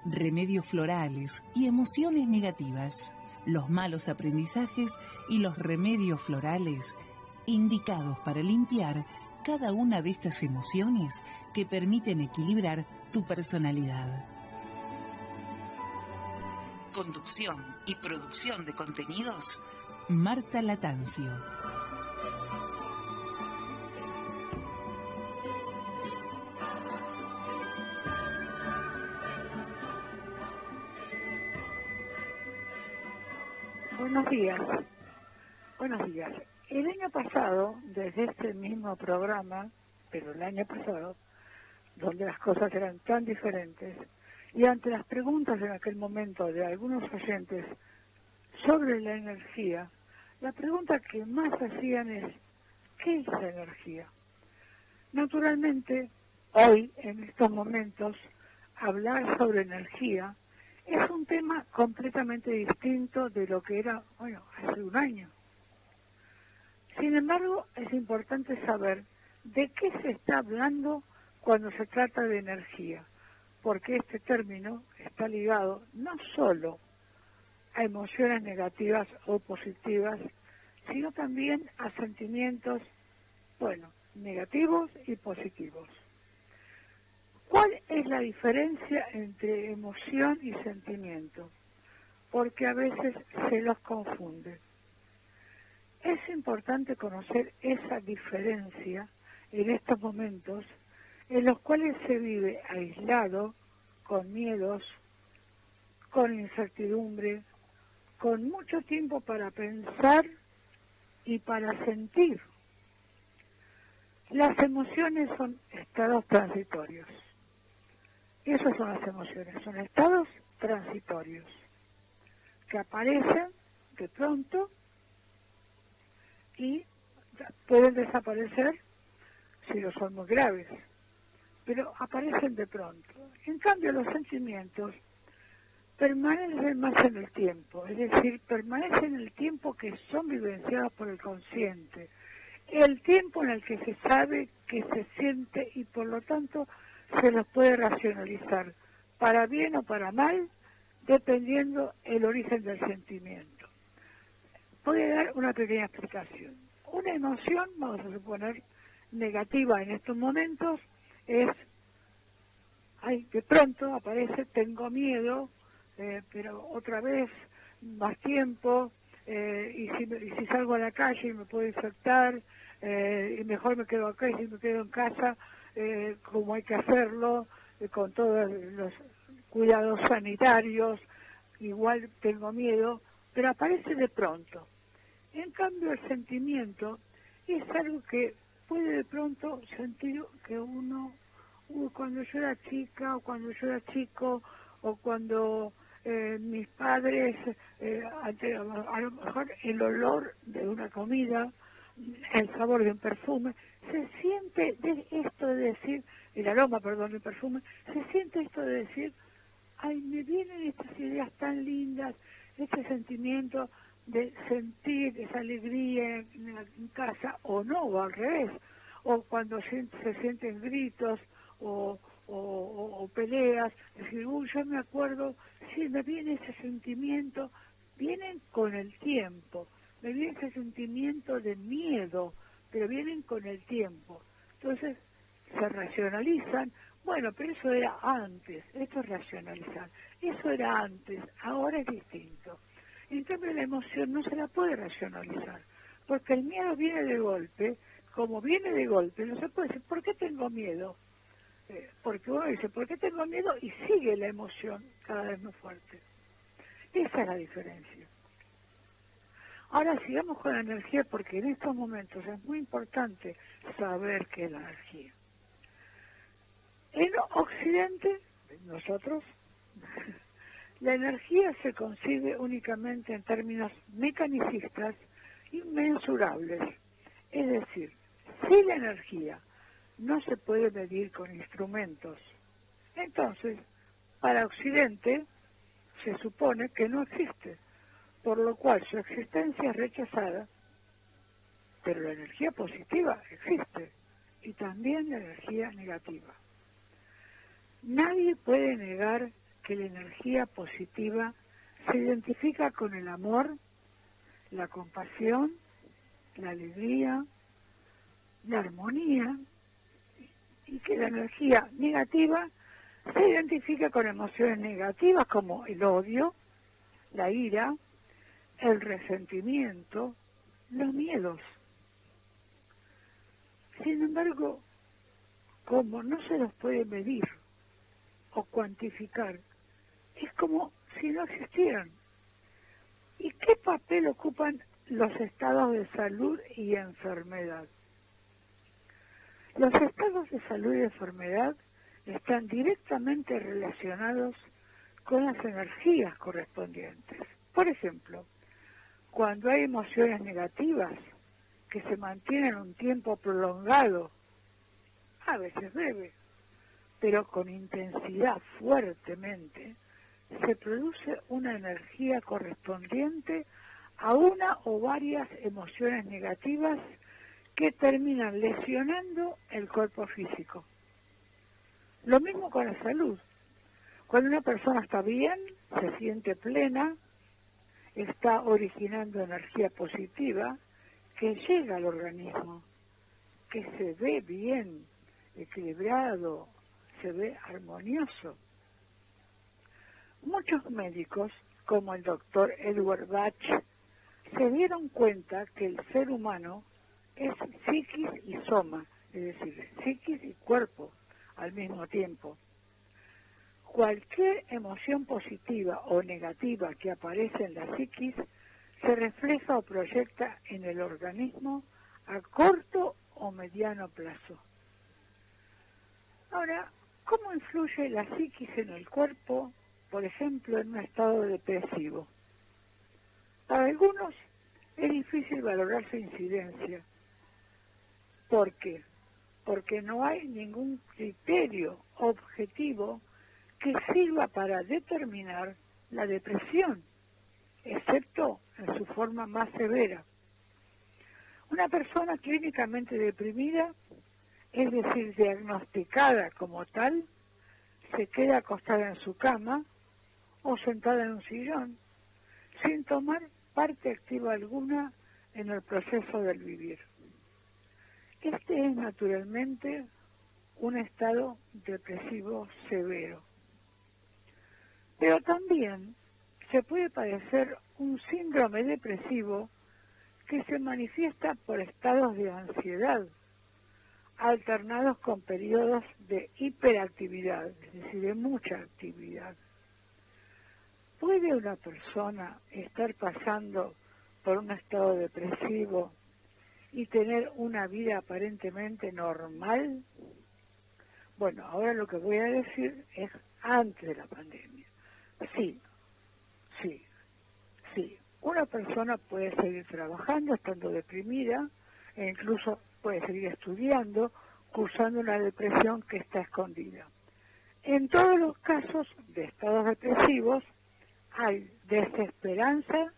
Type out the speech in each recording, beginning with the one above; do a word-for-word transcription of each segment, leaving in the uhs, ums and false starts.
remedios florales y emociones negativas, los malos aprendizajes y los remedios florales indicados para limpiar cada una de estas emociones que permiten equilibrar tu personalidad. Conducción y producción de contenidos, Marta Latancio. Buenos días, buenos días. El año pasado, desde este mismo programa, pero el año pasado, donde las cosas eran tan diferentes, y ante las preguntas en aquel momento de algunos oyentes sobre la energía, la pregunta que más hacían es, ¿qué es la energía? Naturalmente, hoy, en estos momentos, hablar sobre energía es un tema completamente distinto de lo que era, bueno, hace un año. Sin embargo, es importante saber de qué se está hablando cuando se trata de energía, porque este término está ligado no solo a emociones negativas o positivas, sino también a sentimientos, bueno, negativos y positivos. ¿Cuál es la diferencia entre emoción y sentimiento? Porque a veces se los confunde. Es importante conocer esa diferencia en estos momentos en los cuales se vive aislado, con miedos, con incertidumbre, con mucho tiempo para pensar y para sentir. Las emociones son estados transitorios. Esas son las emociones, son estados transitorios que aparecen de pronto y pueden desaparecer si no son muy graves, pero aparecen de pronto. En cambio, los sentimientos permanecen más en el tiempo, es decir, permanecen en el tiempo que son vivenciados por el consciente, el tiempo en el que se sabe que se siente y por lo tanto se los puede racionalizar, para bien o para mal, dependiendo el origen del sentimiento. Voy a dar una pequeña explicación. Una emoción, vamos a suponer, negativa en estos momentos, es, ay, de pronto aparece, tengo miedo, eh, pero otra vez, más tiempo, eh, y, si, y si salgo a la calle me puedo infectar, eh, y mejor me quedo acá, y si me quedo en casa, eh, como hay que hacerlo, eh, con todos los cuidados sanitarios, igual tengo miedo, pero aparece de pronto. En cambio, el sentimiento es algo que puede de pronto sentir que uno, uh, cuando yo era chica, o cuando yo era chico, o cuando eh, mis padres, eh, ante, a lo mejor el olor de una comida, el sabor de un perfume, se siente de esto de decir, el aroma, perdón, del perfume, se siente esto de decir, ay, me vienen estas ideas tan lindas, este sentimiento de sentir esa alegría en, en casa, o no, o al revés, o cuando se, se sienten gritos, o, o, o, o peleas, decir, uy, yo me acuerdo, sí, me viene ese sentimiento, vienen con el tiempo, me viene ese sentimiento de miedo, pero vienen con el tiempo. Entonces, se racionalizan, bueno, pero eso era antes, esto es racionalizar, eso era antes, ahora es distinto. En cambio, la emoción no se la puede racionalizar, porque el miedo viene de golpe, como viene de golpe, no se puede decir, ¿por qué tengo miedo? Eh, porque uno dice, ¿por qué tengo miedo? Y sigue la emoción cada vez más fuerte. Esa es la diferencia. Ahora sigamos con la energía, porque en estos momentos es muy importante saber qué es la energía. En Occidente, nosotros, la energía se concibe únicamente en términos mecanicistas inmensurables. Es decir, si la energía no se puede medir con instrumentos, entonces, para Occidente se supone que no existe, por lo cual su existencia es rechazada, pero la energía positiva existe, y también la energía negativa. Nadie puede negar que la energía positiva se identifica con el amor, la compasión, la alegría, la armonía, y que la energía negativa se identifica con emociones negativas como el odio, la ira, el resentimiento, los miedos. Sin embargo, como no se los puede medir o cuantificar, es como si no existieran. ¿Y qué papel ocupan los estados de salud y enfermedad? Los estados de salud y enfermedad están directamente relacionados con las energías correspondientes. Por ejemplo, cuando hay emociones negativas que se mantienen un tiempo prolongado, a veces breve, pero con intensidad fuertemente, se produce una energía correspondiente a una o varias emociones negativas que terminan lesionando el cuerpo físico. Lo mismo con la salud. Cuando una persona está bien, se siente plena, está originando energía positiva que llega al organismo, que se ve bien, equilibrado, se ve armonioso. Muchos médicos, como el doctor Edward Bach, se dieron cuenta que el ser humano es psiquis y soma, es decir, psiquis y cuerpo al mismo tiempo. Cualquier emoción positiva o negativa que aparece en la psiquis se refleja o proyecta en el organismo a corto o mediano plazo. Ahora, ¿cómo influye la psiquis en el cuerpo, por ejemplo, en un estado depresivo? Para algunos es difícil valorar su incidencia. ¿Por qué? Porque no hay ningún criterio objetivo que sirva para determinar la depresión, excepto en su forma más severa. Una persona clínicamente deprimida, es decir, diagnosticada como tal, se queda acostada en su cama o sentada en un sillón, sin tomar parte activa alguna en el proceso del vivir. Este es naturalmente un estado depresivo severo. Pero también se puede padecer un síndrome depresivo que se manifiesta por estados de ansiedad, alternados con periodos de hiperactividad, es decir, de mucha actividad. ¿Puede una persona estar pasando por un estado depresivo y tener una vida aparentemente normal? Bueno, ahora lo que voy a decir es antes de la pandemia. Sí, sí, sí. Una persona puede seguir trabajando estando deprimida e incluso puede seguir estudiando, cursando una depresión que está escondida. En todos los casos de estados depresivos hay desesperanza,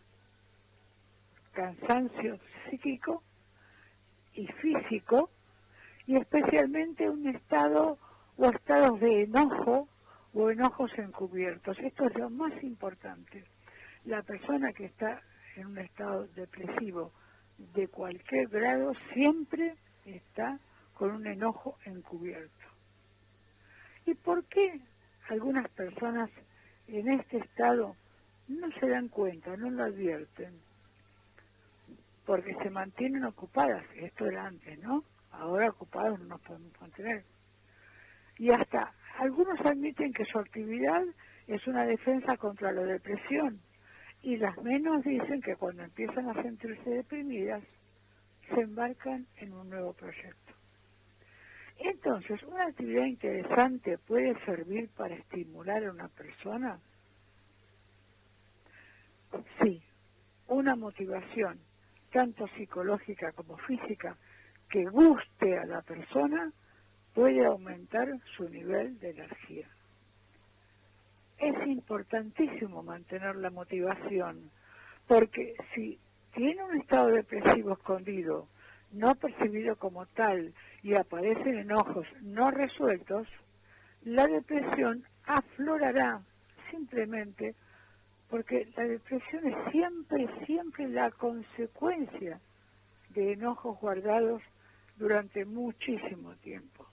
cansancio psíquico y físico, y especialmente un estado o estados de enojo o enojos encubiertos. Esto es lo más importante. La persona que está en un estado depresivo de cualquier grado siempre está con un enojo encubierto. ¿Y por qué algunas personas en este estado no se dan cuenta, no lo advierten? Porque se mantienen ocupadas. Esto era antes, ¿no? Ahora ocupados no nos podemos mantener. Y hasta algunos admiten que su actividad es una defensa contra la depresión. Y las menos dicen que cuando empiezan a sentirse deprimidas, se embarcan en un nuevo proyecto. Entonces, ¿una actividad interesante puede servir para estimular a una persona? Sí, una motivación, tanto psicológica como física, que guste a la persona, puede aumentar su nivel de energía. Es importantísimo mantener la motivación, porque si tiene un estado depresivo escondido, no percibido como tal, y aparecen enojos no resueltos, la depresión aflorará simplemente porque la depresión es siempre, siempre la consecuencia de enojos guardados durante muchísimo tiempo.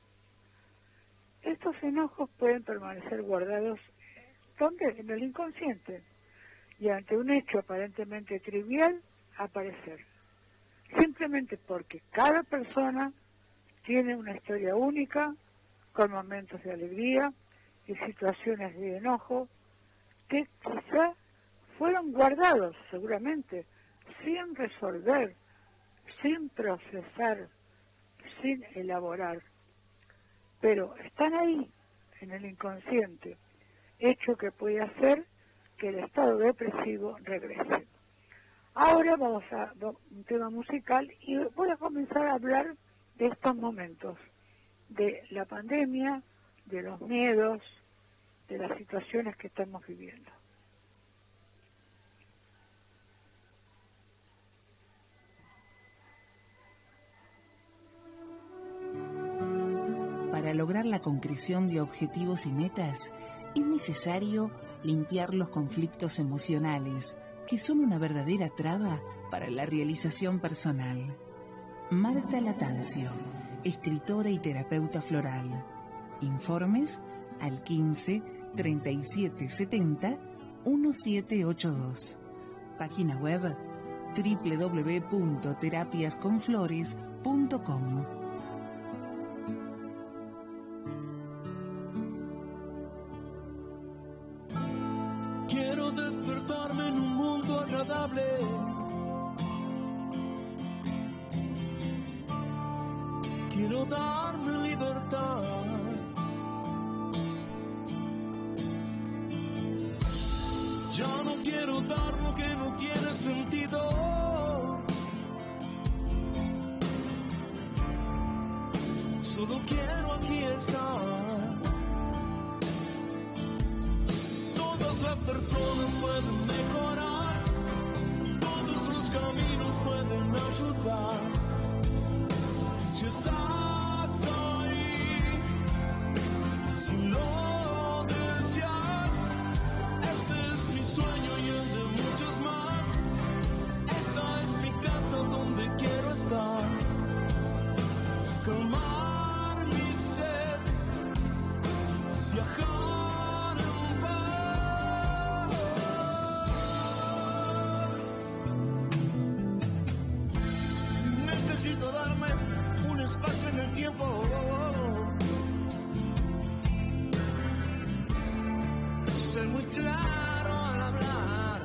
Estos enojos pueden permanecer guardados, ¿dónde? En el inconsciente, y ante un hecho aparentemente trivial, aparecer. Simplemente porque cada persona tiene una historia única, con momentos de alegría y situaciones de enojo, que quizá fueron guardados, seguramente, sin resolver, sin procesar, sin elaborar. Pero están ahí, en el inconsciente, hecho que puede hacer que el estado depresivo regrese. Ahora vamos a un tema musical y voy a comenzar a hablar de estos momentos, de la pandemia, de los miedos, de las situaciones que estamos viviendo. Para lograr la concreción de objetivos y metas, es necesario limpiar los conflictos emocionales, que son una verdadera traba para la realización personal. Marta Latancio, escritora y terapeuta floral. Informes al quince, treinta y siete, setenta, diecisiete ochenta y dos. Página web doble u doble u doble u punto terapias con flores punto com. Quiero despertarme en un mundo agradable. Quiero darme libertad. Ya no quiero dar lo que no tiene sentido. Solo quiero aquí estar. Todas las personas pueden mejorar. Todos los caminos pueden ayudar. Si estás ahí, si lo deseas, este es mi sueño y el de muchos más. Esta es mi casa donde quiero estar. Calmar mi sed, viajar en paz. Necesito darme un espacio en el tiempo. Ser muy claro al hablar.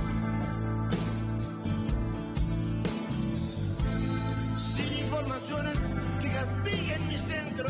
Sin informaciones que castiguen mi centro.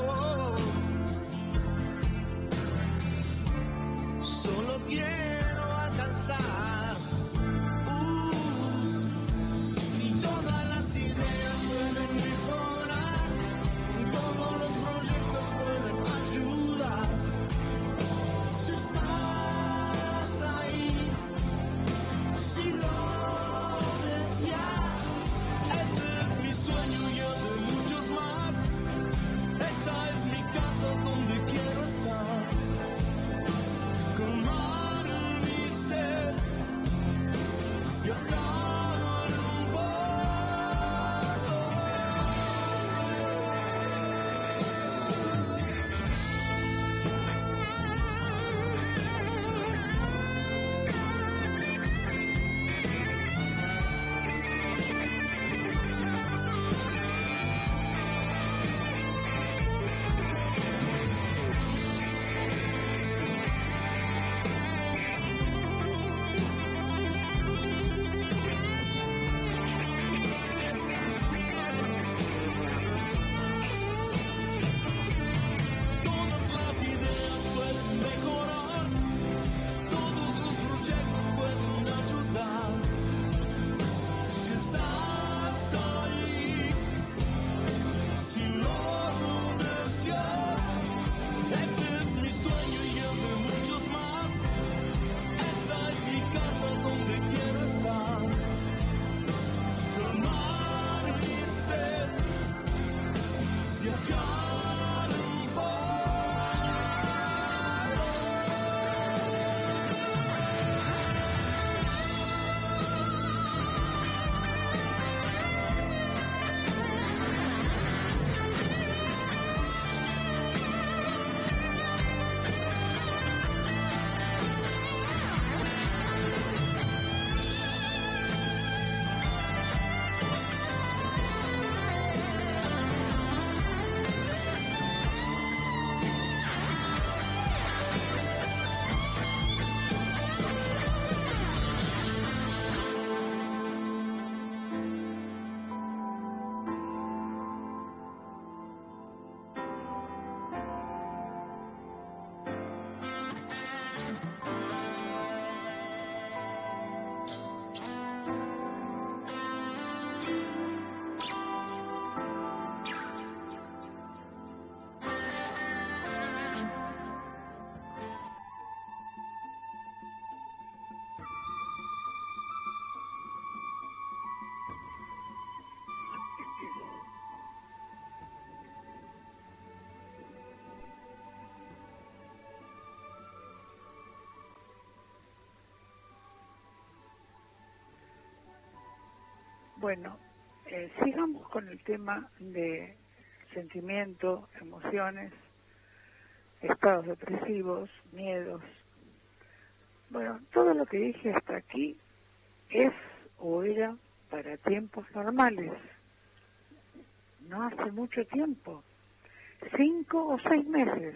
Solo quiero alcanzar. Uh, y todas las ideas pueden mejorar. Y todos los proyectos pueden ayudar. Si estás ahí, si lo deseas, este es mi sueño y el de muchos más. Esta es mi casa donde quiero estar. Calmar mi sed, Bueno, eh, sigamos con el tema de sentimientos, emociones, estados depresivos, miedos. Bueno, todo lo que dije hasta aquí es o era para tiempos normales, no hace mucho tiempo, cinco o seis meses.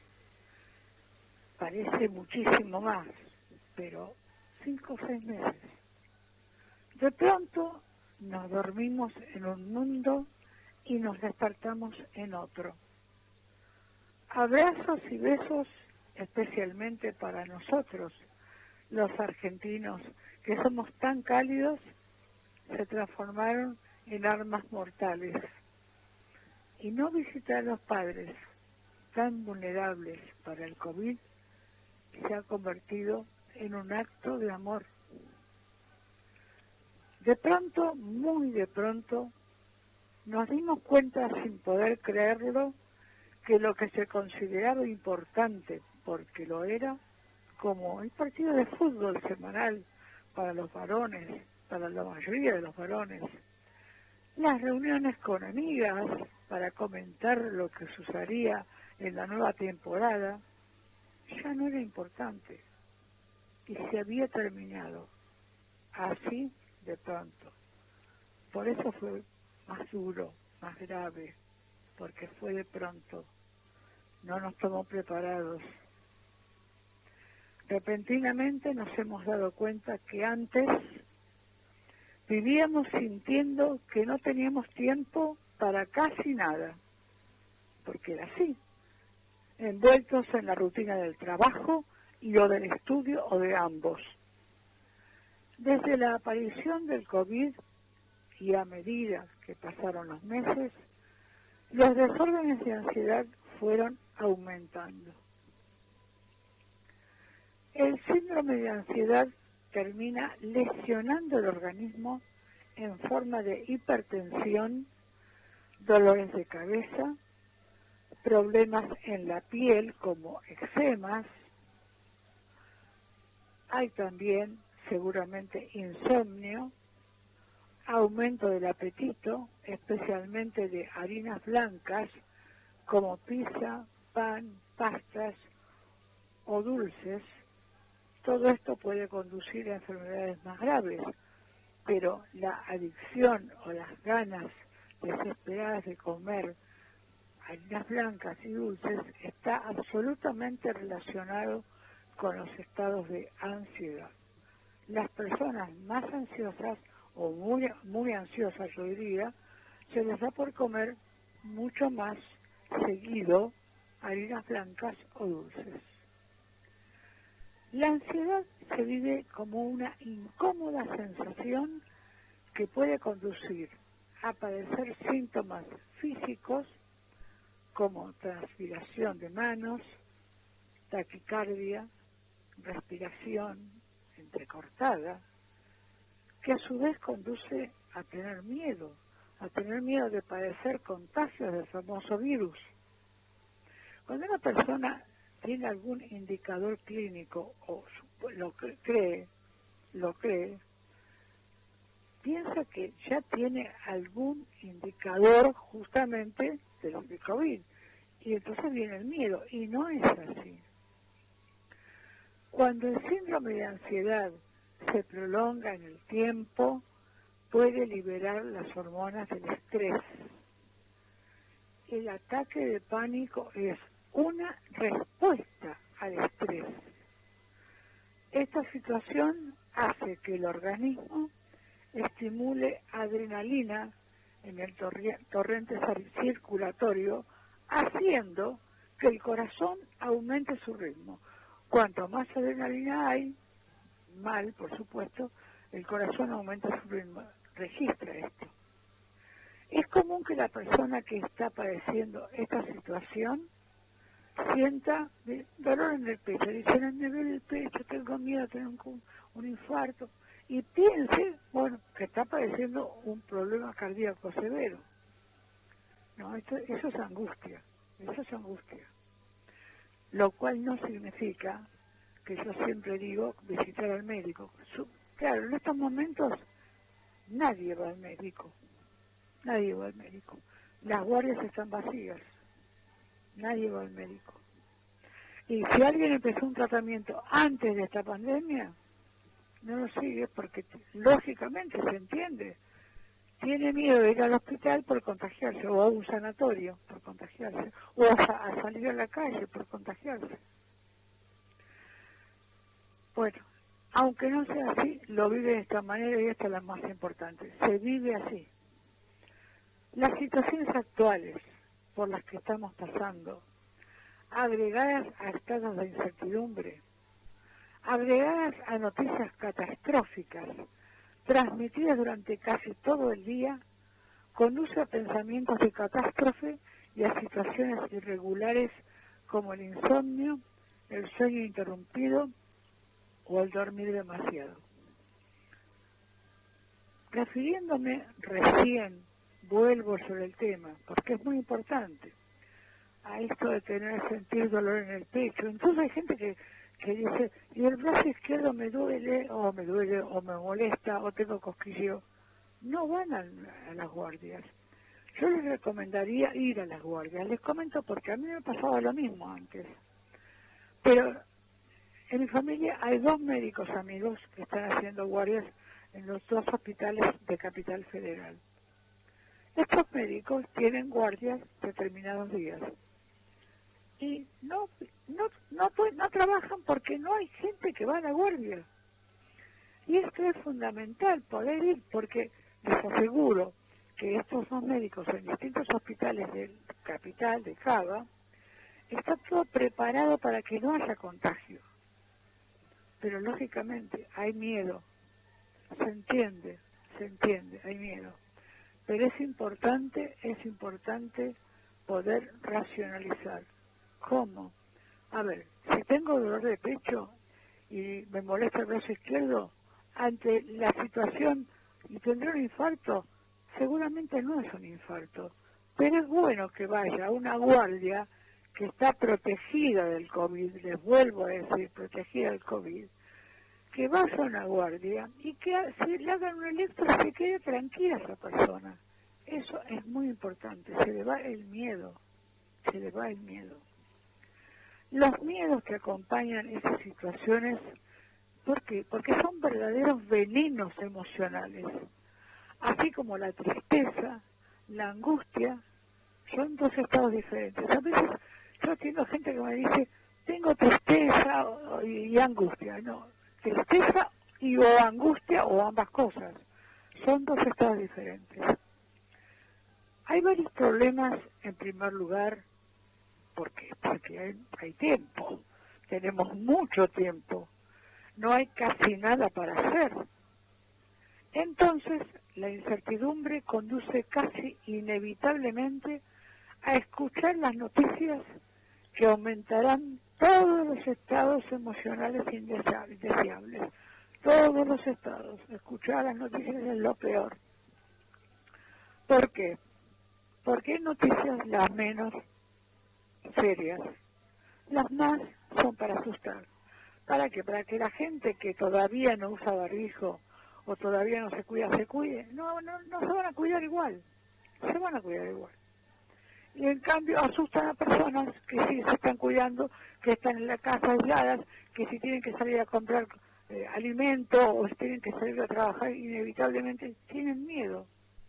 Parece muchísimo más, pero cinco o seis meses. De pronto nos dormimos en un mundo y nos despertamos en otro. Abrazos y besos especialmente para nosotros, los argentinos, que somos tan cálidos, se transformaron en armas mortales. Y no visitar a los padres, tan vulnerables para el COVID, se ha convertido en un acto de amor. De pronto, muy de pronto, nos dimos cuenta sin poder creerlo que lo que se consideraba importante, porque lo era, como el partido de fútbol semanal para los varones, para la mayoría de los varones, las reuniones con amigas para comentar lo que sucedería en la nueva temporada, ya no era importante y se había terminado así de pronto. Por eso fue más duro, más grave, porque fue de pronto, no nos tomó preparados. Repentinamente nos hemos dado cuenta que antes vivíamos sintiendo que no teníamos tiempo para casi nada, porque era así, envueltos en la rutina del trabajo y o del estudio o de ambos. Desde la aparición del COVID y a medida que pasaron los meses, los desórdenes de ansiedad fueron aumentando. El síndrome de ansiedad termina lesionando el organismo en forma de hipertensión, dolores de cabeza, problemas en la piel como eczemas. Hay también seguramente insomnio, aumento del apetito, especialmente de harinas blancas como pizza, pan, pastas o dulces. Todo esto puede conducir a enfermedades más graves, pero la adicción o las ganas desesperadas de comer harinas blancas y dulces está absolutamente relacionado con los estados de ansiedad. Las personas más ansiosas, o muy, muy ansiosas yo diría, se les da por comer mucho más seguido harinas blancas o dulces. La ansiedad se vive como una incómoda sensación que puede conducir a padecer síntomas físicos como transpiración de manos, taquicardia, respiración entrecortada, que a su vez conduce a tener miedo, a tener miedo de padecer contagios del famoso virus. Cuando una persona tiene algún indicador clínico o lo cree, lo cree, piensa que ya tiene algún indicador justamente de lo de COVID. Y entonces viene el miedo, y no es así. Cuando el síndrome de ansiedad se prolonga en el tiempo, puede liberar las hormonas del estrés. El ataque de pánico es una respuesta al estrés. Esta situación hace que el organismo estimule adrenalina en el torrente circulatorio, haciendo que el corazón aumente su ritmo. Cuanto más adrenalina hay, mal, por supuesto, el corazón aumenta su ritmo. Registra esto. Es común que la persona que está padeciendo esta situación sienta dolor en el pecho. Dice, no me duele el pecho, tengo miedo de tener un, un infarto. Y piense, bueno, que está padeciendo un problema cardíaco severo. No, esto, eso es angustia, eso es angustia. Lo cual no significa, que yo siempre digo, visitar al médico. Su, claro, en estos momentos nadie va al médico, nadie va al médico. Las guardias están vacías, nadie va al médico. Y si alguien empezó un tratamiento antes de esta pandemia, no lo sigue porque lógicamente se entiende. Tiene miedo de ir al hospital por contagiarse, o a un sanatorio por contagiarse, o a, a salir a la calle por contagiarse. Bueno, aunque no sea así, lo vive de esta manera y esta es la más importante. Se vive así. Las situaciones actuales por las que estamos pasando, agregadas a estados de incertidumbre, agregadas a noticias catastróficas, transmitidas durante casi todo el día, conduce a pensamientos de catástrofe y a situaciones irregulares como el insomnio, el sueño interrumpido o el dormir demasiado. Refiriéndome recién, vuelvo sobre el tema, porque es muy importante, a esto de tener, sentir dolor en el pecho. Entonces hay gente que, que dice, y el brazo izquierdo me duele, o me duele, o me molesta, o tengo cosquilleo. No van a, a las guardias. Yo les recomendaría ir a las guardias. Les comento porque a mí me pasaba lo mismo antes. Pero en mi familia hay dos médicos amigos que están haciendo guardias en los dos hospitales de Capital Federal. Estos médicos tienen guardias determinados días. Y no, no, no, no trabajan porque no hay gente que va a la guardia. Y esto es fundamental, poder ir, porque les aseguro que estos dos médicos en distintos hospitales del Capital, de Cava, está todo preparado para que no haya contagio. Pero lógicamente hay miedo, se entiende, se entiende, hay miedo. Pero es importante, es importante poder racionalizar. ¿Cómo? A ver, si tengo dolor de pecho y me molesta el brazo izquierdo, ante la situación y tendré un infarto, seguramente no es un infarto, pero es bueno que vaya a una guardia que está protegida del COVID, les vuelvo a decir, protegida del COVID, que vaya a una guardia y que si le hagan un electro se quede tranquila esa persona. Eso es muy importante, se le va el miedo, se le va el miedo. Los miedos que acompañan esas situaciones, ¿por qué? Porque son verdaderos venenos emocionales. Así como la tristeza, la angustia, son dos estados diferentes. A veces yo tengo gente que me dice, tengo tristeza y, y angustia. No, tristeza y o angustia o ambas cosas. Son dos estados diferentes. Hay varios problemas, en primer lugar, porque, porque hay, hay tiempo, tenemos mucho tiempo, no hay casi nada para hacer. Entonces, la incertidumbre conduce casi inevitablemente a escuchar las noticias que aumentarán todos los estados emocionales indeseables, todos los estados. Escuchar las noticias es lo peor. ¿Por qué? Porque hay noticias las menos serias. Las más son para asustar. ¿Para qué? Para que la gente que todavía no usa barbijo o todavía no se cuida, se cuide. No, no, no se van a cuidar igual. Se van a cuidar igual. Y en cambio asustan a personas que sí se están cuidando, que están en la casa aisladas, que si tienen que salir a comprar eh, alimento o si tienen que salir a trabajar, inevitablemente tienen miedo.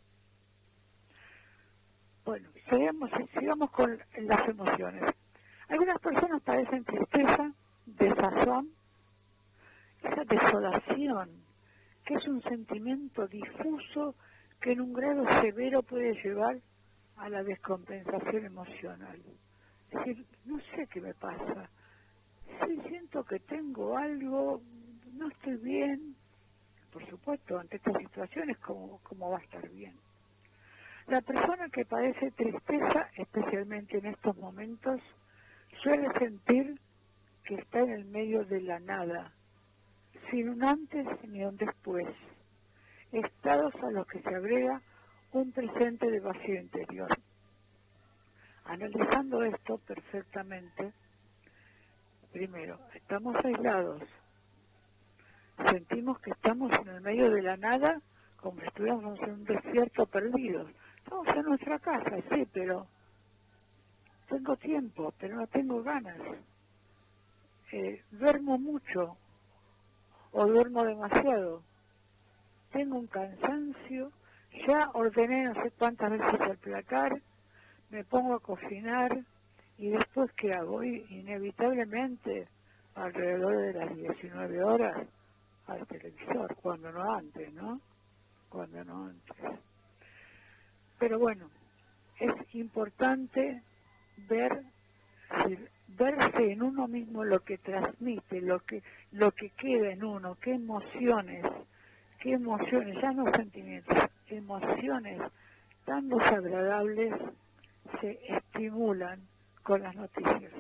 Bueno, sigamos, sigamos con las emociones. Algunas personas padecen tristeza, desazón, esa desolación, que es un sentimiento difuso que en un grado severo puede llevar a la descompensación emocional. Es decir, no sé qué me pasa, sí siento que tengo algo, no estoy bien. Por supuesto, ante estas situaciones, ¿cómo, cómo va a estar bien? La persona que padece tristeza, especialmente en estos momentos, suele sentir que está en el medio de la nada, sin un antes ni un después, estados a los que se agrega un presente de vacío interior. Analizando esto perfectamente, primero, estamos aislados, sentimos que estamos en el medio de la nada como si estuviéramos en un desierto perdidos. Estamos en nuestra casa, sí, pero tengo tiempo, pero no tengo ganas. Eh, duermo mucho o duermo demasiado. Tengo un cansancio, ya ordené no sé cuántas veces el placar, me pongo a cocinar y después ¿qué hago? Y inevitablemente alrededor de las diecinueve horas al televisor, cuando no antes, ¿no? Cuando no antes. Pero bueno, es importante ver, verse en uno mismo lo que transmite, lo que, lo que queda en uno, qué emociones, qué emociones, ya no sentimientos, emociones tan desagradables se estimulan con las noticias.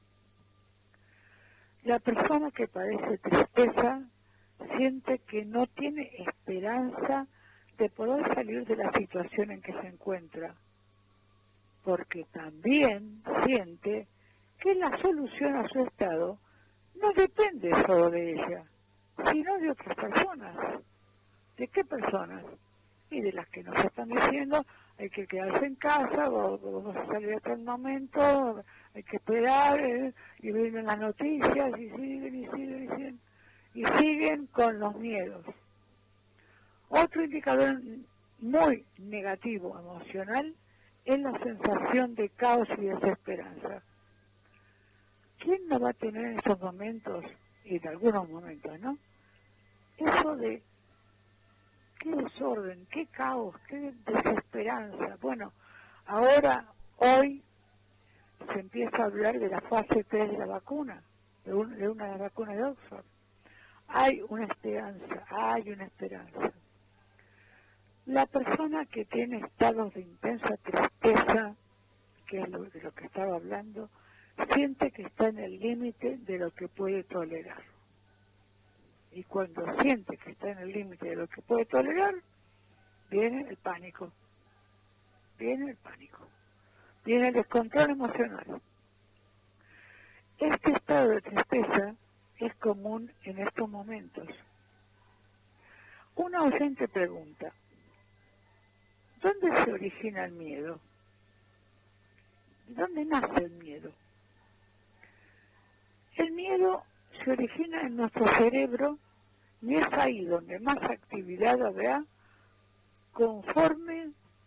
La persona que padece tristeza siente que no tiene esperanza de poder salir de la situación en que se encuentra, porque también siente que la solución a su estado no depende solo de ella, sino de otras personas. ¿De qué personas? Y de las que nos están diciendo, hay que quedarse en casa, o vamos a salir hasta el momento, hay que esperar, eh, y vienen las noticias, y siguen, y siguen, y siguen, y siguen con los miedos. Otro indicador muy negativo emocional es la sensación de caos y desesperanza. ¿Quién no va a tener en esos momentos, y en algunos momentos, ¿no? Eso de qué desorden, qué caos, qué desesperanza. Bueno, ahora, hoy, se empieza a hablar de la fase tres de la vacuna, de, un, de una de las vacunas de Oxford. Hay una esperanza, hay una esperanza. La persona que tiene estados de intensa tristeza, que es lo, de lo que estaba hablando, siente que está en el límite de lo que puede tolerar. Y cuando siente que está en el límite de lo que puede tolerar, viene el pánico. Viene el pánico. Viene el descontrol emocional. Este estado de tristeza es común en estos momentos. Una oyente pregunta, ¿dónde se origina el miedo? ¿De dónde nace el miedo? El miedo se origina en nuestro cerebro y es ahí donde más actividad habrá conforme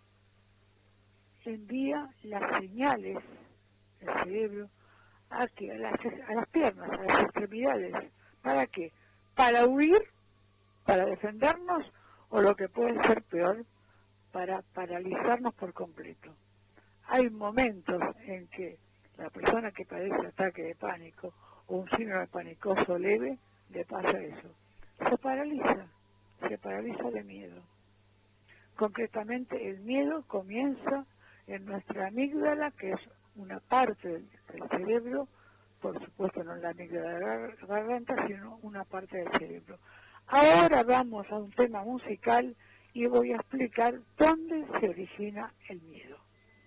envía las señales del cerebro a, que, a, las, a las piernas, a las extremidades. ¿Para qué? Para huir, para defendernos o lo que puede ser peor, para paralizarnos por completo. Hay momentos en que la persona que padece ataque de pánico o un síndrome panicoso leve, le pasa eso. Se paraliza, se paraliza de miedo. Concretamente, el miedo comienza en nuestra amígdala, que es una parte del, del cerebro, por supuesto no la amígdala de la garganta, sino una parte del cerebro. Ahora vamos a un tema musical y voy a explicar dónde se origina el miedo.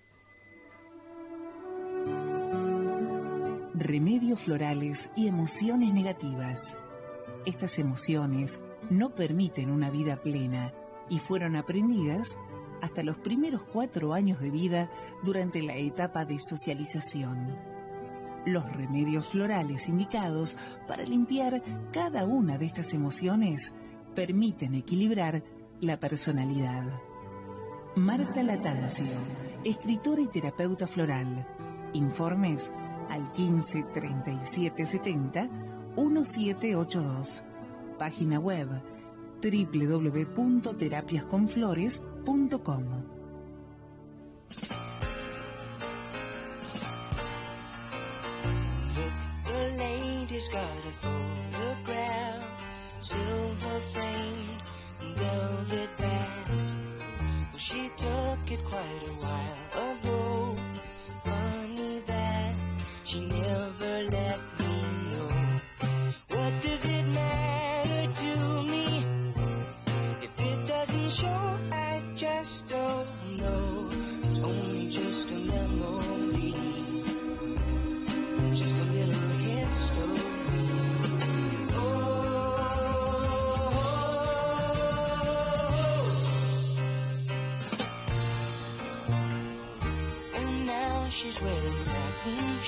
Remedios florales y emociones negativas. Estas emociones no permiten una vida plena y fueron aprendidas hasta los primeros cuatro años de vida durante la etapa de socialización. Los remedios florales indicados para limpiar cada una de estas emociones permiten equilibrar la personalidad. Marta Latancio, escritora y terapeuta floral. Informes al quince treinta y siete setenta diecisiete ochenta y dos. Página web doble u doble u doble u punto terapias con flores punto com. The lady's got a photograph, silver framed, velvet bags. Well, she took it quite a while ago. Funny that she never let me know. What does it matter to me if it doesn't show? I just don't know. It's only just a memory, just a little hint story.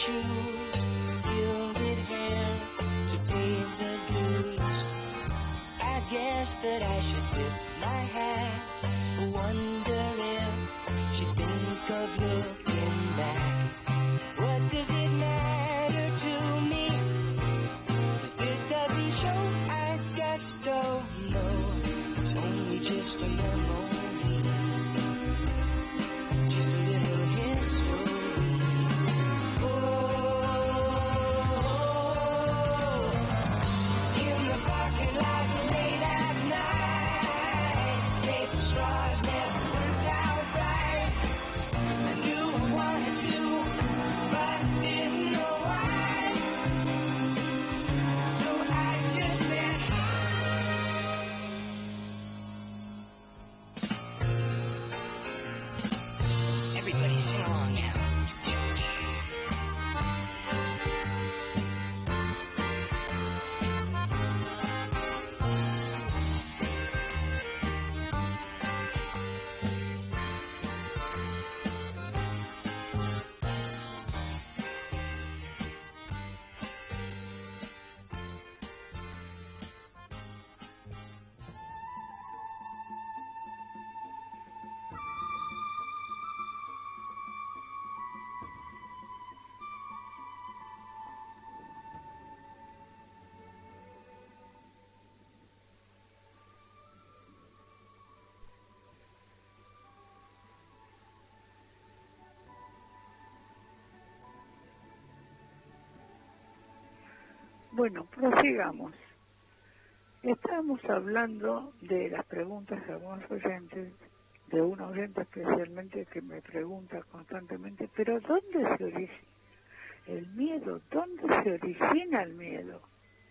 shoes, gilded hair to pay the dues. I guess that I should tip my hat, wonder if she'd think of looking back. What does it matter to me? If it doesn't show, I just don't know. It's only just a memory, just a little history. Oh, in the parking lot late at night, paper straws never worked out right. I knew I wanted to, but didn't know why. So I just said hi. Everybody sing along now. Bueno, prosigamos. Estamos hablando de las preguntas de algunos oyentes, de un oyente especialmente que me pregunta constantemente, pero ¿dónde se origina el miedo? ¿Dónde se origina el miedo?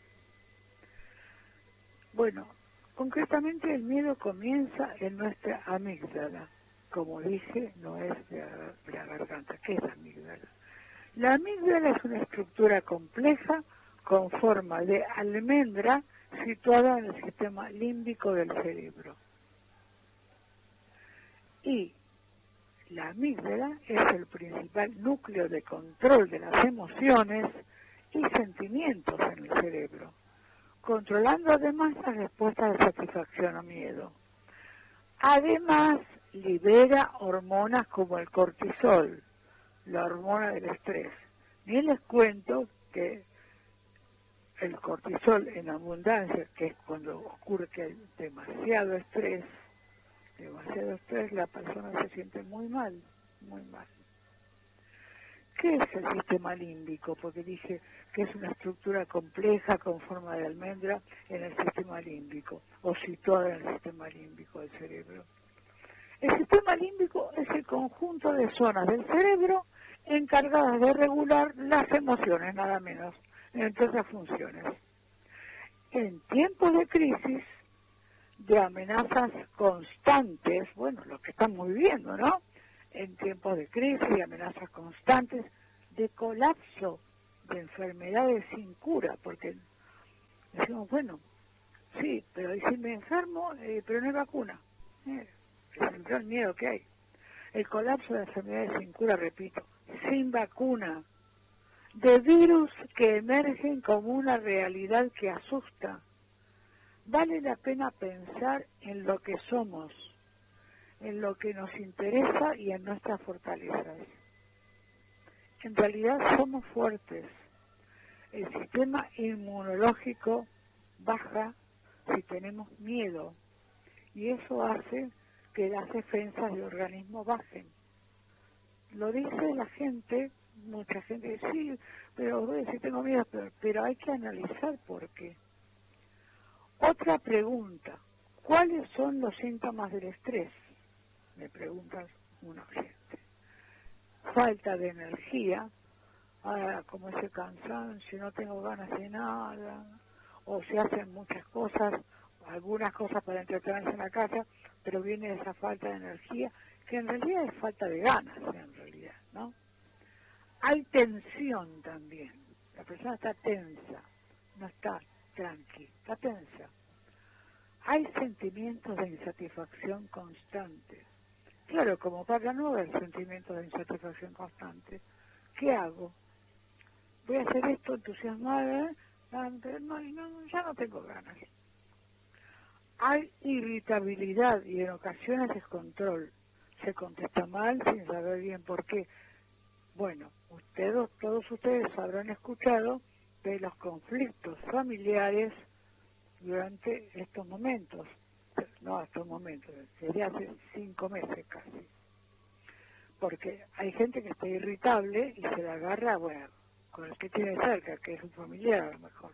Bueno, concretamente el miedo comienza en nuestra amígdala. Como dije, no es de la garganta. ¿Qué es la amígdala? La amígdala es una estructura compleja con forma de almendra situada en el sistema límbico del cerebro. Y la amígdala es el principal núcleo de control de las emociones y sentimientos en el cerebro, controlando además las respuestas de satisfacción o miedo. Además, libera hormonas como el cortisol, la hormona del estrés. Ni les cuento que el cortisol en abundancia, que es cuando ocurre que hay demasiado estrés, demasiado estrés, la persona se siente muy mal, muy mal. ¿Qué es el sistema límbico? Porque dije que es una estructura compleja con forma de almendra en el sistema límbico, o situada en el sistema límbico del cerebro. El sistema límbico es el conjunto de zonas del cerebro encargadas de regular las emociones, nada menos, entre otras funciones. En tiempos de crisis, de amenazas constantes, bueno, lo que estamos viviendo, ¿no? En tiempos de crisis y amenazas constantes, de colapso, de enfermedades sin cura, porque decimos, bueno, sí, pero ¿y si me enfermo, eh, pero no hay vacuna? Eh, es el gran miedo que hay. El colapso de enfermedades sin cura, repito, sin vacuna, de virus que emergen como una realidad que asusta. Vale la pena pensar en lo que somos, en lo que nos interesa y en nuestras fortalezas. En realidad somos fuertes. El sistema inmunológico baja si tenemos miedo y eso hace que las defensas del organismo bajen. Lo dice la gente, mucha gente dice, sí, pero bueno, sí tengo miedo, pero, pero hay que analizar por qué. Otra pregunta, ¿cuáles son los síntomas del estrés? Me pregunta un oyente. Falta de energía, ah, como ese cansancio, no tengo ganas de nada, o se hacen muchas cosas, algunas cosas para entretenerse en la casa, pero viene esa falta de energía, que en realidad es falta de ganas, en realidad, ¿no? Hay tensión también, la persona está tensa, no está tranqui, está tensa. Hay sentimientos de insatisfacción constante. Claro, como para no haber sentimientos de insatisfacción constante, ¿qué hago? voy a hacer esto entusiasmada, no, no, no, ya no tengo ganas. Hay irritabilidad y en ocasiones descontrol. Se contesta mal sin saber bien por qué. Bueno, ustedes, todos ustedes habrán escuchado de los conflictos familiares durante estos momentos. No, estos momentos, desde hace cinco meses casi. Porque hay gente que está irritable y se la agarra, bueno, con el que tiene cerca, que es un familiar a lo mejor.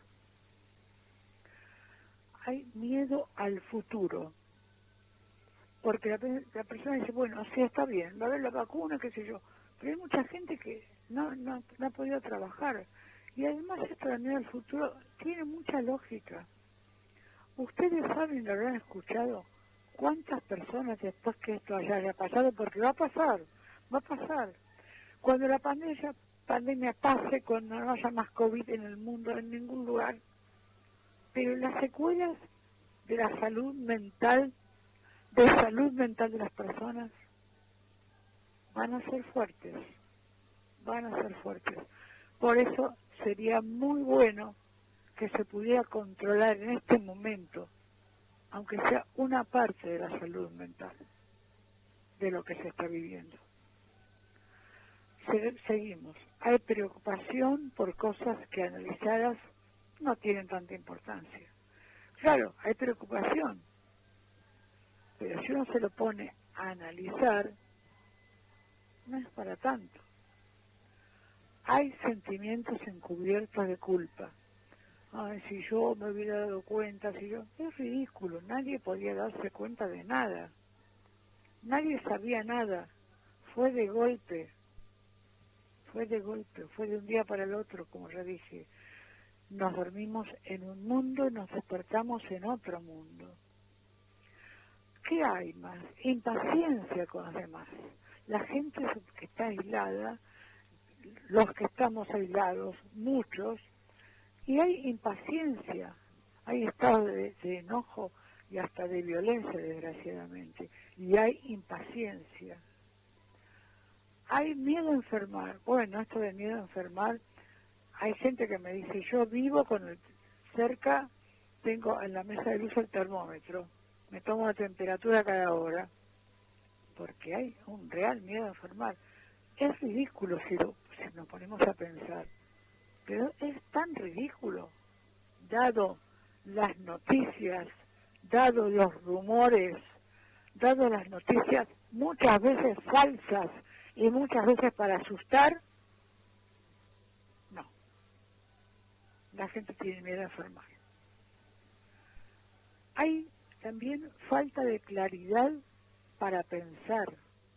Hay miedo al futuro. Porque la, la persona dice, bueno, sí, está bien, va a haber la vacuna, qué sé yo. Pero hay mucha gente que no, no, no ha podido trabajar. Y además esto de miedo al futuro tiene mucha lógica. Ustedes saben, lo habrán escuchado, cuántas personas después que esto haya, haya pasado, porque va a pasar, va a pasar. Cuando la pandemia, pandemia pase, cuando no haya más COVID en el mundo, en ningún lugar, pero las secuelas de la salud mental, de salud mental de las personas, van a ser fuertes, van a ser fuertes. Por eso sería muy bueno que se pudiera controlar en este momento, aunque sea una parte de la salud mental, de lo que se está viviendo. Se, seguimos. Hay preocupación por cosas que analizadas no tienen tanta importancia. Claro, hay preocupación, pero si uno se lo pone a analizar, no es para tanto. Hay sentimientos encubiertos de culpa. Ay, si yo me hubiera dado cuenta, si yo... Es ridículo, nadie podía darse cuenta de nada. Nadie sabía nada. Fue de golpe. Fue de golpe, fue de un día para el otro, como ya dije. Nos dormimos en un mundo y nos despertamos en otro mundo. ¿Qué hay más? Impaciencia con los demás. La gente que está aislada, los que estamos aislados, muchos, y hay impaciencia, hay estados de, de enojo y hasta de violencia, desgraciadamente, y hay impaciencia. Hay miedo a enfermar. Bueno, esto de miedo a enfermar, hay gente que me dice, yo vivo con el cerca, tengo en la mesa de luz el termómetro, me tomo la temperatura cada hora, porque hay un real miedo a enfermar. Es ridículo si, lo, si nos ponemos a pensar, pero es tan ridículo, dado las noticias, dado los rumores, dado las noticias muchas veces falsas y muchas veces para asustar. No, la gente tiene miedo a enfermar. Hay también falta de claridad para pensar.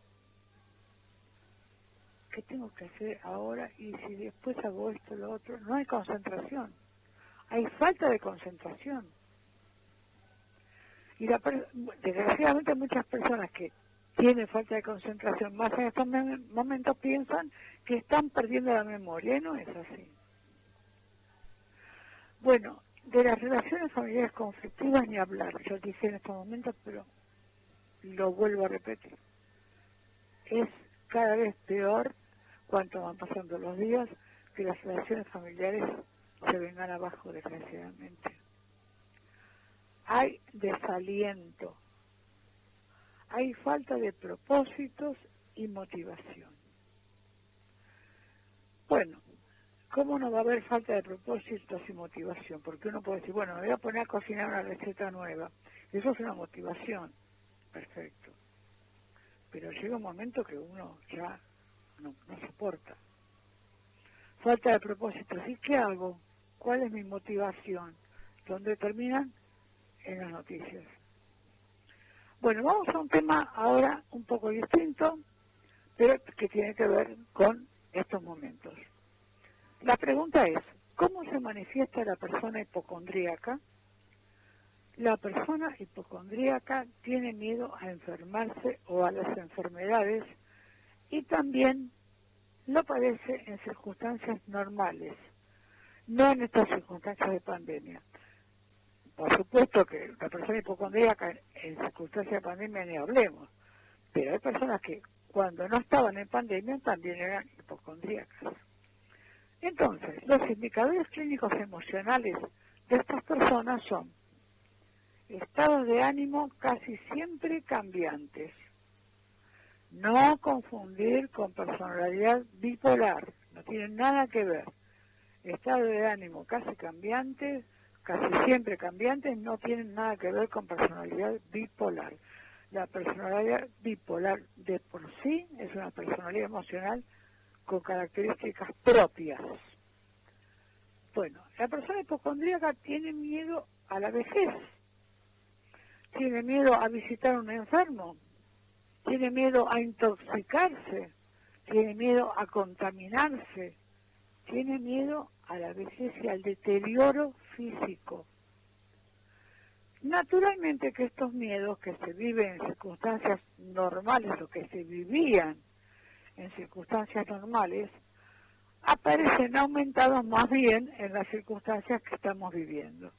¿Qué tengo que hacer ahora? Y si después hago esto o lo otro, no hay concentración. Hay falta de concentración. Y la, desgraciadamente muchas personas que tienen falta de concentración, más en estos momentos piensan que están perdiendo la memoria, y no es así. Bueno, de las relaciones familiares conflictivas ni hablar, yo dije en estos momentos, pero lo vuelvo a repetir. Es cada vez peor, cuanto van pasando los días, que las relaciones familiares se vengan abajo, desgraciadamente. Hay desaliento, hay falta de propósitos y motivación. Bueno, ¿cómo no va a haber falta de propósitos y motivación? Porque uno puede decir, bueno, me voy a poner a cocinar una receta nueva. Eso es una motivación. Perfecto. Pero llega un momento que uno ya no, no soporta. Falta de propósitos. ¿Y qué hago? ¿Cuál es mi motivación? ¿Dónde terminan? En las noticias. Bueno, vamos a un tema ahora un poco distinto, pero que tiene que ver con estos momentos. La pregunta es, ¿cómo se manifiesta la persona hipocondríaca? La persona hipocondríaca tiene miedo a enfermarse o a las enfermedades y también lo padece en circunstancias normales, no en estas circunstancias de pandemia. Por supuesto que la persona hipocondríaca en circunstancias de pandemia ni hablemos, pero hay personas que cuando no estaban en pandemia también eran hipocondríacas. Entonces, los indicadores clínicos emocionales de estas personas son estados de ánimo casi siempre cambiantes. No confundir con personalidad bipolar, no tienen nada que ver. Estado de ánimo casi cambiantes, casi siempre cambiantes, no tienen nada que ver con personalidad bipolar. La personalidad bipolar de por sí es una personalidad emocional con características propias. Bueno, la persona hipocondríaca tiene miedo a la vejez, tiene miedo a visitar a un enfermo, tiene miedo a intoxicarse, tiene miedo a contaminarse, tiene miedo a la vejez y al deterioro físico. Naturalmente que estos miedos que se viven en circunstancias normales o que se vivían en circunstancias normales, aparecen aumentados más bien en las circunstancias que estamos viviendo.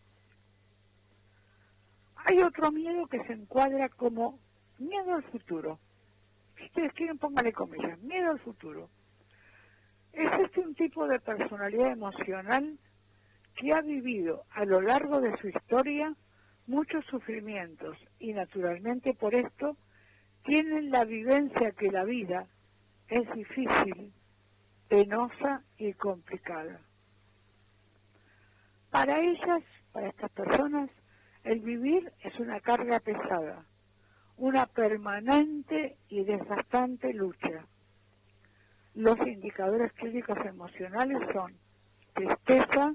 Hay otro miedo que se encuadra como miedo al futuro. Si ustedes quieren, pónganle comillas, miedo al futuro. Es este un tipo de personalidad emocional que ha vivido a lo largo de su historia muchos sufrimientos y naturalmente por esto tienen la vivencia que la vida es difícil, penosa y complicada. Para ellas, para estas personas, el vivir es una carga pesada, una permanente y desgastante lucha. Los indicadores clínicos emocionales son tristeza,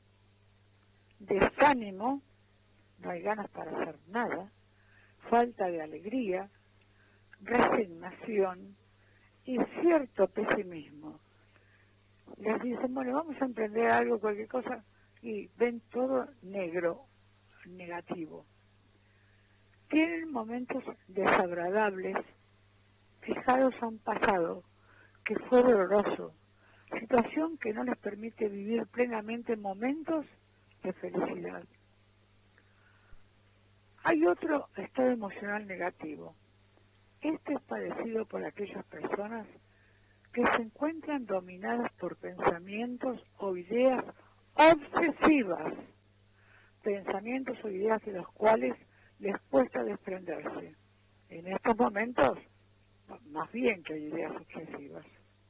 desánimo, no hay ganas para hacer nada, falta de alegría, resignación y cierto pesimismo. Les dicen, bueno, vamos a emprender algo, cualquier cosa, y ven todo negro, negativo. Tienen momentos desagradables, fijados a un pasado que fue doloroso, situación que no les permite vivir plenamente momentos de felicidad. Hay otro estado emocional negativo. Este es padecido por aquellas personas que se encuentran dominadas por pensamientos o ideas obsesivas, pensamientos o ideas de los cuales les cuesta desprenderse. En estos momentos, más bien que hay ideas obsesivas.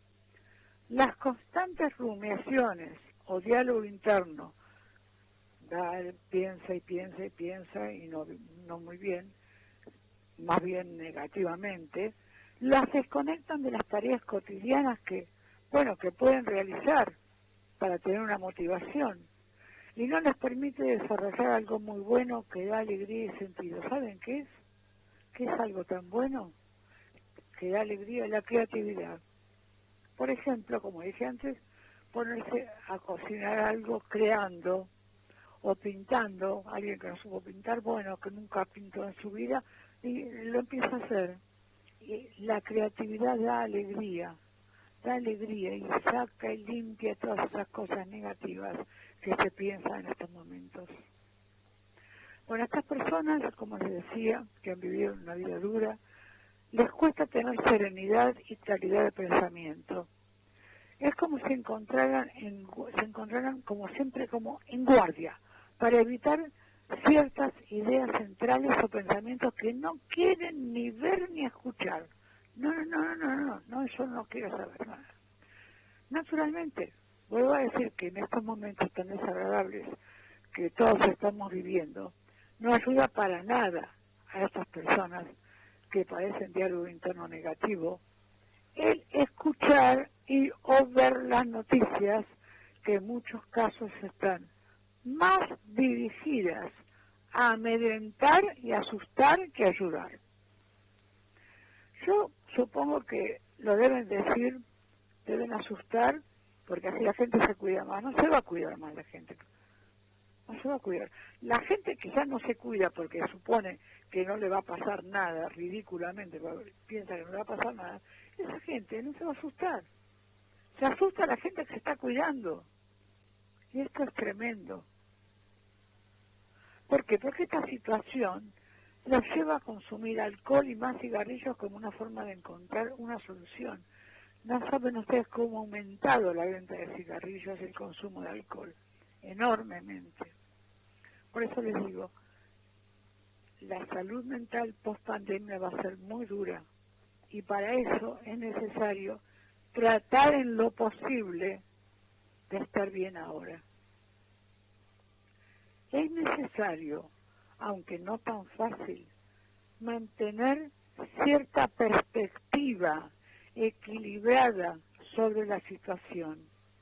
Las constantes rumiaciones o diálogo interno, da, piensa y piensa y piensa y no, no muy bien, más bien negativamente, las desconectan de las tareas cotidianas que, bueno, que pueden realizar para tener una motivación y no les permite desarrollar algo muy bueno que da alegría y sentido. ¿Saben qué es? ¿Qué es algo tan bueno? Que da alegría, la creatividad. Por ejemplo, como dije antes, ponerse a cocinar algo creando o pintando, alguien que no supo pintar, bueno, que nunca pintó en su vida, y lo empieza a hacer. Y la creatividad da alegría, da alegría y saca y limpia todas esas cosas negativas que se piensan en estos momentos. Bueno, a estas personas, como les decía, que han vivido una vida dura, les cuesta tener serenidad y claridad de pensamiento. Es como si encontraran, en, se encontraran como siempre como en guardia, para evitar ciertas ideas centrales o pensamientos que no quieren ni ver ni escuchar. No, no, no, no, no, no, yo no quiero saber nada. Naturalmente, vuelvo a decir que en estos momentos tan desagradables que todos estamos viviendo, no ayuda para nada a estas personas que padecen diálogo interno negativo el escuchar y o ver las noticias que en muchos casos están más dirigidas a amedrentar y asustar que ayudar. Yo supongo que lo deben decir, deben asustar, porque así la gente se cuida más. No se va a cuidar más la gente. No se va a cuidar. La gente que ya no se cuida porque supone que no le va a pasar nada, ridículamente, piensa que no le va a pasar nada, esa gente no se va a asustar. Se asusta la gente que se está cuidando. Y esto es tremendo. ¿Por qué? Porque esta situación los lleva a consumir alcohol y más cigarrillos como una forma de encontrar una solución. No saben ustedes cómo ha aumentado la venta de cigarrillos y el consumo de alcohol, enormemente. Por eso les digo, la salud mental post pandemia va a ser muy dura y para eso es necesario tratar en lo posible de estar bien ahora. Es necesario, aunque no tan fácil, mantener cierta perspectiva equilibrada sobre la situación.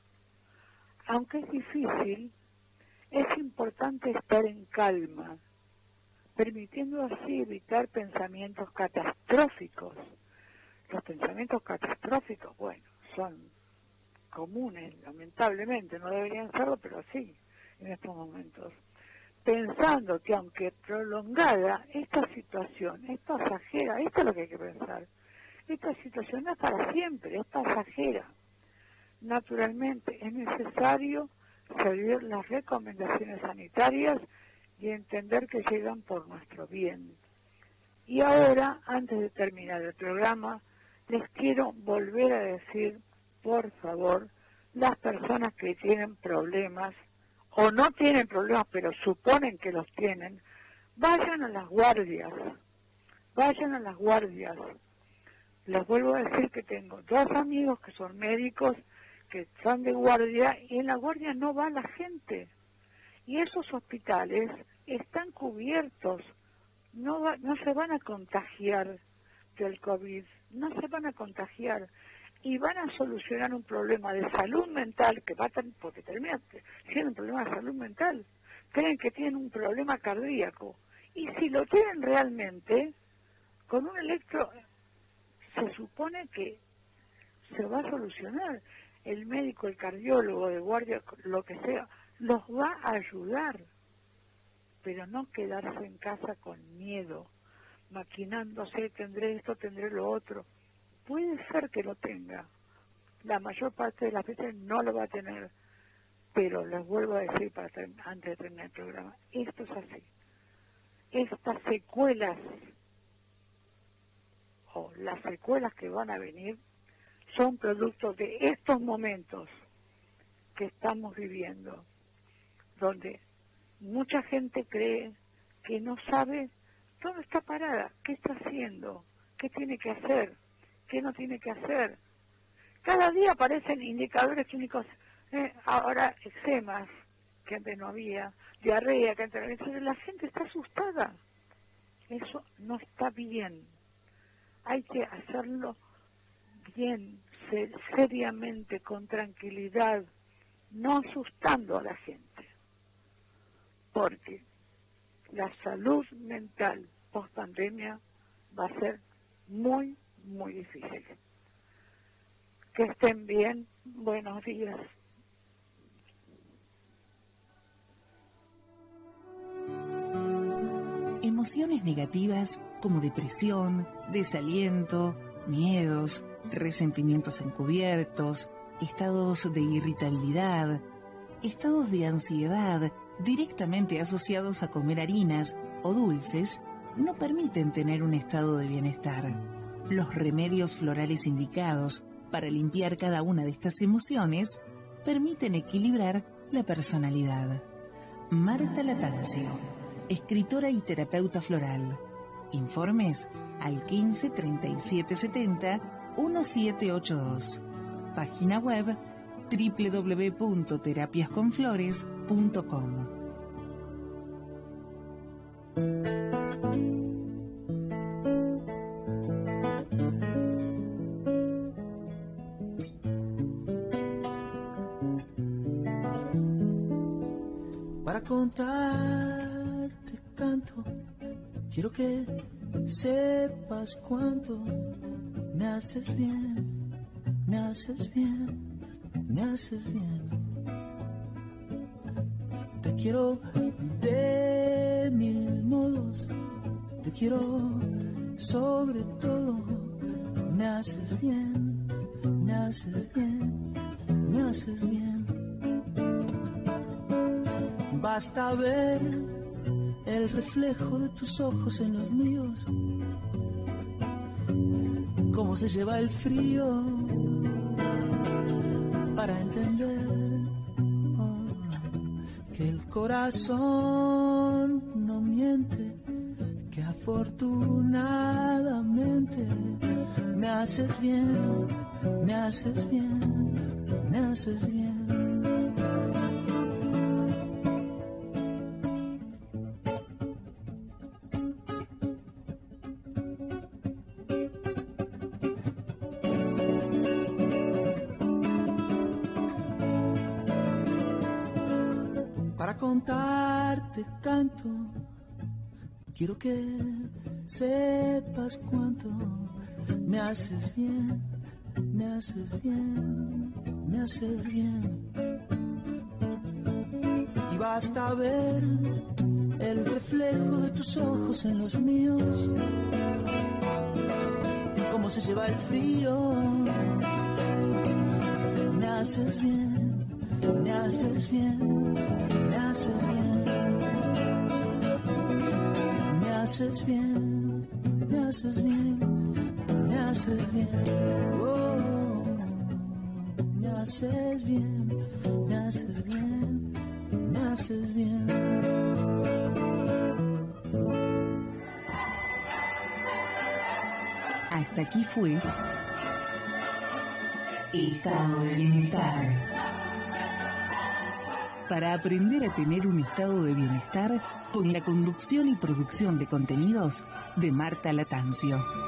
Aunque es difícil, es importante estar en calma, permitiendo así evitar pensamientos catastróficos. Los pensamientos catastróficos, bueno, son comunes, lamentablemente, no deberían serlo, pero sí, en estos momentos. Pensando que aunque prolongada, esta situación es pasajera, esto es lo que hay que pensar. Esta situación no es para siempre, es pasajera. Naturalmente, es necesario seguir las recomendaciones sanitarias y entender que llegan por nuestro bien. Y ahora, antes de terminar el programa, les quiero volver a decir, por favor, las personas que tienen problemas, o no tienen problemas, pero suponen que los tienen, vayan a las guardias, vayan a las guardias. Les vuelvo a decir que tengo dos amigos que son médicos, que son de guardia, y en la guardia no va la gente. Y esos hospitales están cubiertos, no, va, no se van a contagiar del COVID, no se van a contagiar. Y van a solucionar un problema de salud mental, que va a tener, porque termina siendo un problema de salud mental. Creen que tienen un problema cardíaco. Y si lo tienen realmente, con un electro, se supone que se va a solucionar. El médico, el cardiólogo de guardia, lo que sea, los va a ayudar. Pero no quedarse en casa con miedo, maquinándose, tendré esto, tendré lo otro. Puede ser que lo tenga, la mayor parte de las veces no lo va a tener, pero les vuelvo a decir para antes de terminar el programa, esto es así. Estas secuelas, o las secuelas que van a venir, son producto de estos momentos que estamos viviendo, donde mucha gente cree que no sabe dónde está parada, qué está haciendo, qué tiene que hacer. ¿Qué no tiene que hacer? Cada día aparecen indicadores clínicos, eh, ahora eczemas, que antes no había, diarrea, que antes no había. Entonces la gente está asustada. Eso no está bien. Hay que hacerlo bien, ser, seriamente, con tranquilidad, no asustando a la gente. Porque la salud mental post pandemia va a ser muy muy difícil. Que estén bien. Buenos días. Emociones negativas como depresión, desaliento, miedos, resentimientos encubiertos, estados de irritabilidad, estados de ansiedad directamente asociados a comer harinas o dulces no permiten tener un estado de bienestar. Los remedios florales indicados para limpiar cada una de estas emociones permiten equilibrar la personalidad. Marta Latancio, escritora y terapeuta floral. Informes al quince treinta y siete setenta diecisiete ochenta y dos. Página web doble u doble u doble u punto terapias con flores punto com. Para contarte canto, quiero que sepas cuánto me haces bien, me haces bien, me haces bien. Te quiero de mil modos, te quiero sobre todo. Me haces bien, me haces bien, me haces bien. Basta ver el reflejo de tus ojos en los míos, cómo se lleva el frío para entender oh, que el corazón no miente, que afortunadamente me haces bien, me haces bien, me haces bien. Para contarte canto, quiero que sepas cuánto me haces bien, me haces bien, me haces bien. Y basta ver el reflejo de tus ojos en los míos, cómo se lleva el frío. Me haces bien, me haces bien, me haces bien. Me haces bien, me haces bien, me haces bien. Oh, me haces bien, me haces bien, me haces bien. Hasta aquí fue Estado de Bienestar. Para aprender a tener un estado de bienestar con la conducción y producción de contenidos de Marta Latancio.